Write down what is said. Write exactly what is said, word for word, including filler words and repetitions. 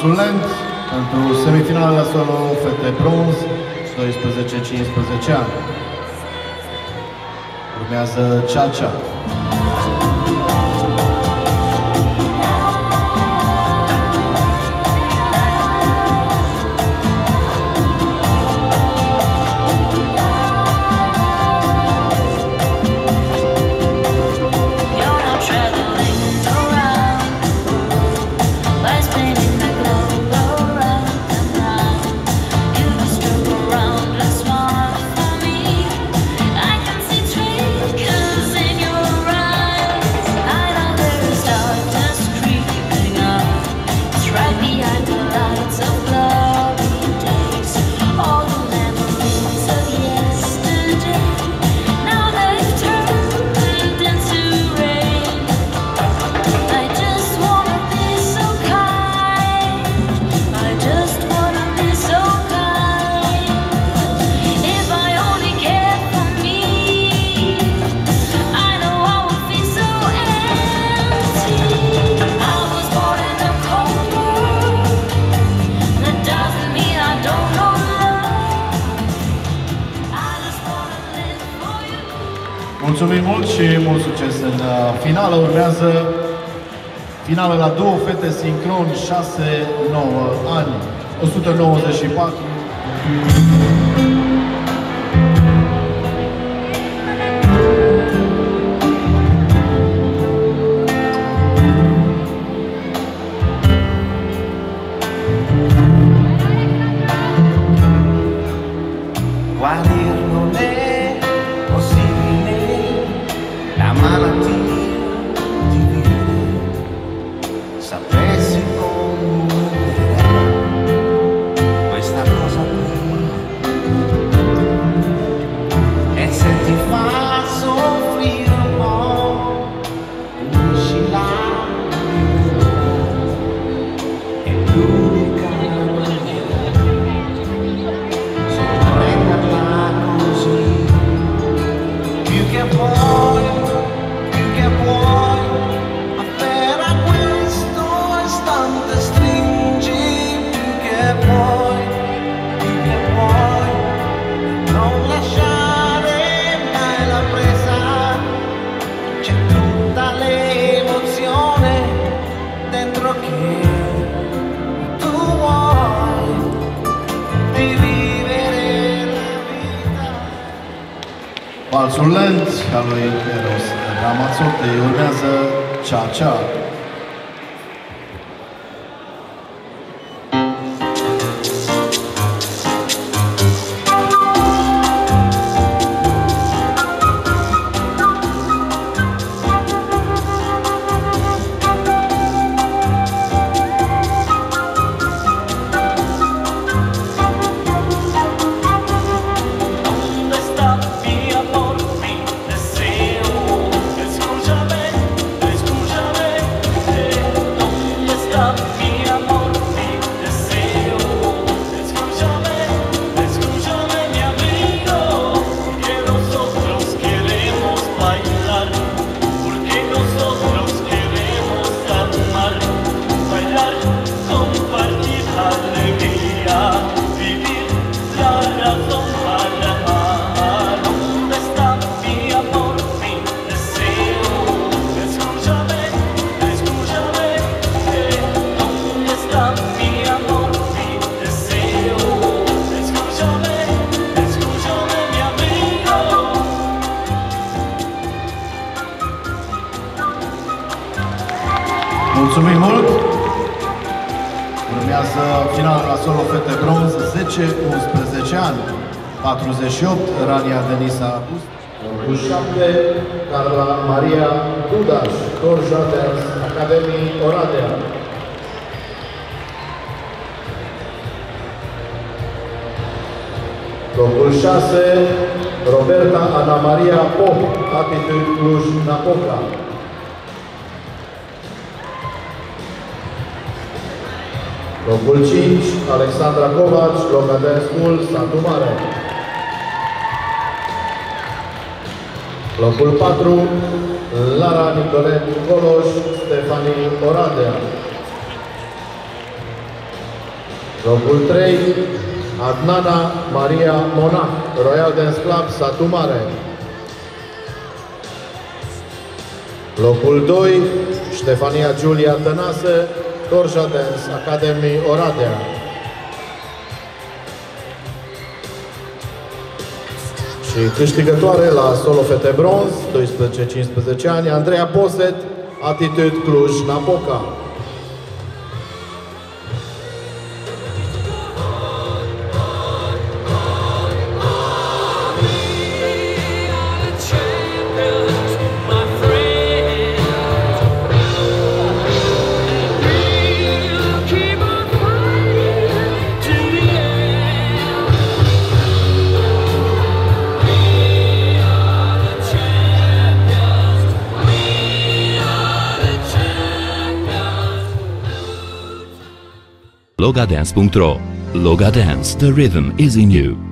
Valsul lent pentru semifinalele solo fete bronz, doisprezece cincisprezece ani. Urmează Cha-Cha. Mulțumim mult și mult succes în finală. Urmează finală la două fete sincron, șase nouă ani, o sută nouăzeci și patru. Valsul lent al lui Eros Ramazzotti. Urmează Cha-Cha. Mulțumim mult! Urmează finala la solo fete bronz, zece unsprezece ani, patruzeci și opt, Rania Denisa Bust. Locul șapte, Carla Maria Dudaș, Torja Dance Academy Oradea. Locul șase, Roberta Ana Maria Pop, Aptitude Cluj-Napoca. Locul cinci, Alexandra Covaci, Loca Dance School, Satu Mare. Locul patru, Lara Nicolet Coloș, Stefanie Oradea. Locul trei, Adnana Maria Monac, Royal Dance Club, Satu Mare. Locul doi, Ștefania Giulia Tănase, Torja Dance Academy, Oradea. Și câștigătoare la solo fete bronz, doisprezece cincisprezece ani, Andreea Poset, Attitude Cluj-Napoca. logadance punct ro. Logadance, the rhythm is in you.